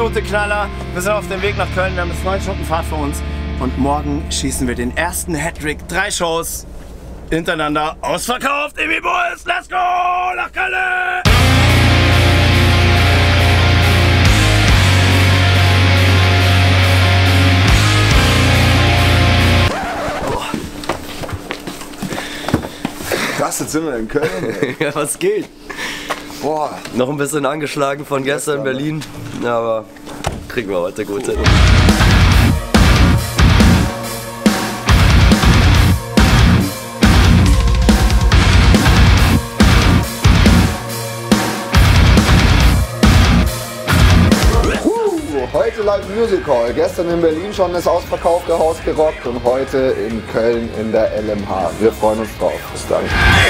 absolute Knaller. Wir sind auf dem Weg nach Köln, wir haben jetzt 9 Stunden Fahrt vor uns. Und morgen schießen wir den ersten Hattrick. 3 Shows hintereinander ausverkauft. Emil Bulls, let's go nach Köln! Krass, jetzt sind wir in Köln. Ja, was geht? Boah. Noch ein bisschen angeschlagen von gestern in Berlin, aber kriegen wir heute gut hin. Heute live Musical. Gestern in Berlin schon das ausverkaufte Haus gerockt und heute in Köln in der LMH. Wir freuen uns drauf. Bis dann.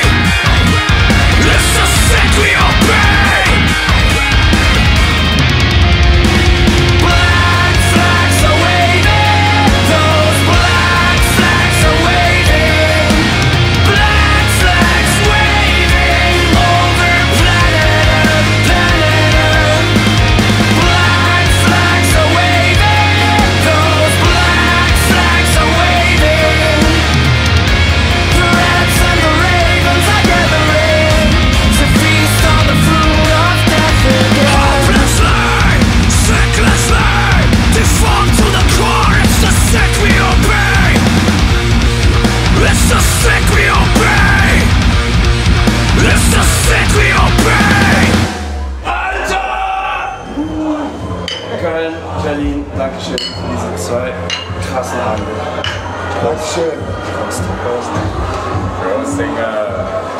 Köln, Berlin, Dankeschön für diese 2 krassen Abende. Dankeschön. Prost. Prost, Singer.